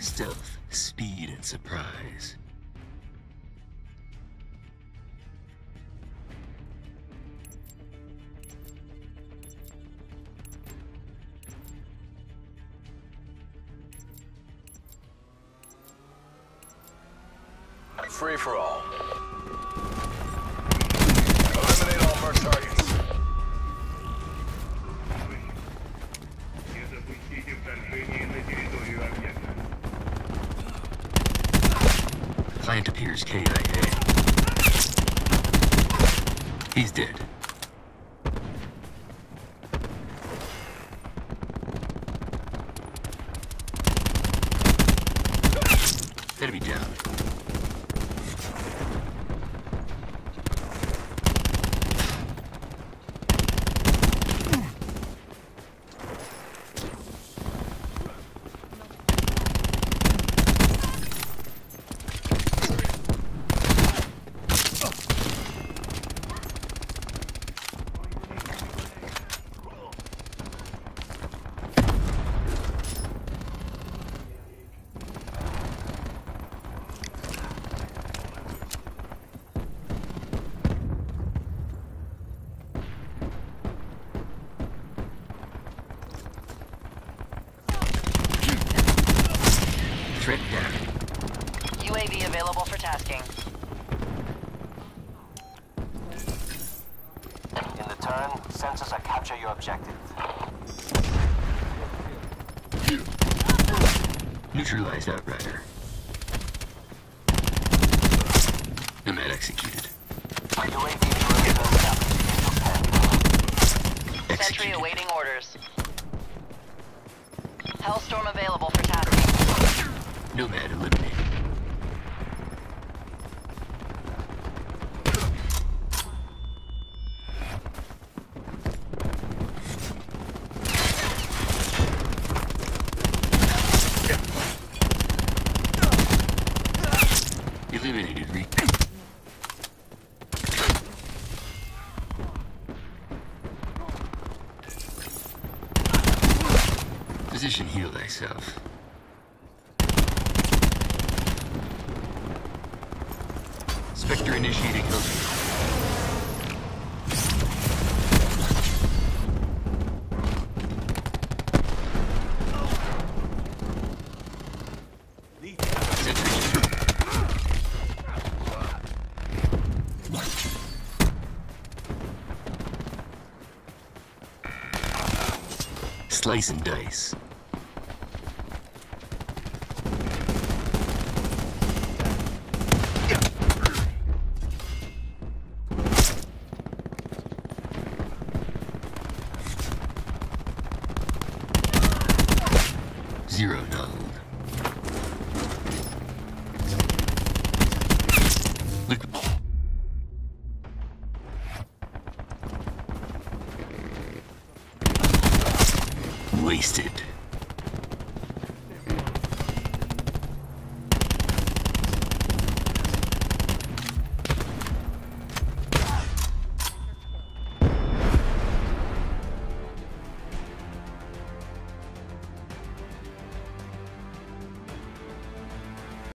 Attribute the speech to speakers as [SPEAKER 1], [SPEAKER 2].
[SPEAKER 1] Stealth, speed, and surprise.
[SPEAKER 2] Free for all. Eliminate all merc targets.
[SPEAKER 3] Не допустите вторжения на территорию объекта.
[SPEAKER 1] Client appears KIA. He's dead. Enemy down. Threat down.
[SPEAKER 4] UAV available for tasking.
[SPEAKER 5] In the turn, sensors are capture your objective.
[SPEAKER 1] Neutralized Outrider. Nomad executed.
[SPEAKER 5] UAV perimeter established.
[SPEAKER 4] Sentry
[SPEAKER 1] Executed.
[SPEAKER 4] awaiting orders. Hellstorm available for tasking.
[SPEAKER 1] Nomad eliminated. Eliminated Reek. Position heal thyself. Spectre initiating Hellstorm. Sentry. Slice and dice. Zero nulled. Look. Wasted.